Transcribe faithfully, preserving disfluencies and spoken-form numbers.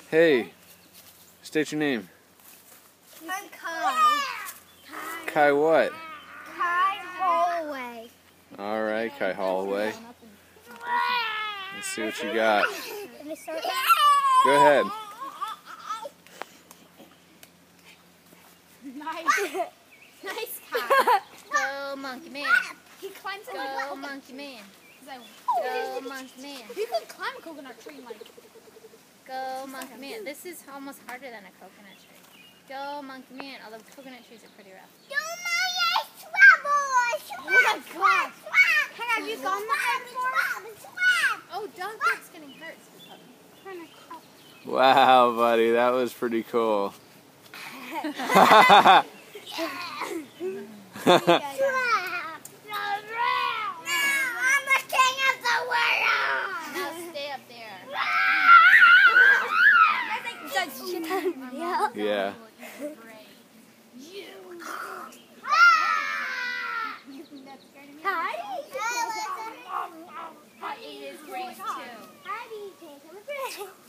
Hey, state your name. I'm Kai. Kai what? Kai Holloway. Alright, Kai Holloway. Let's see what you got. Can I start? Go ahead. Nice. Nice, Kai. Go, monkey man. He climbs Go, like monkey man. He's like, Go, monkey man. he could climb a coconut tree like. Go, monkey man. This is almost harder than a coconut tree. Go, monkey man. Although coconut trees are pretty rough. Oh my God. Hey, have you gone that before? Oh, Dunkirk's getting hurt. Wow, buddy, that was pretty cool. Now stay up there. Yeah. I ate his brains too. How do you take him?